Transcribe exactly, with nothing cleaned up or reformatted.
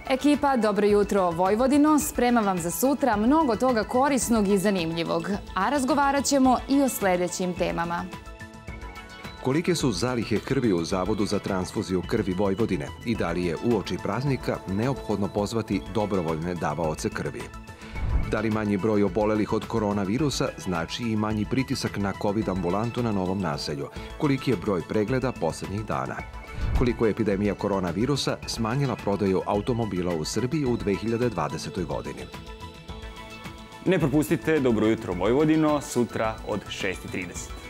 Ekipa Dobro jutro Vojvodino sprema vam za sutra mnogo toga korisnog i zanimljivog, a razgovarat ćemo i o sljedećim temama. Kolike su zalihe krvi u Zavodu za transfuziju krvi Vojvodine i da li je uoči praznika neophodno pozvati dobrovoljne davaoce krvi? Da li manji broj obolelih od koronavirusa znači i manji pritisak na COVID ambulantu na Novom naselju? Koliki je broj pregleda posljednjih dana? Koliko je epidemija koronavirusa smanjila prodaju automobila u Srbiji u dve hiljade dvadesetoj. godini? Ne propustite Dobro jutro Vojvodino sutra od šest i trideset.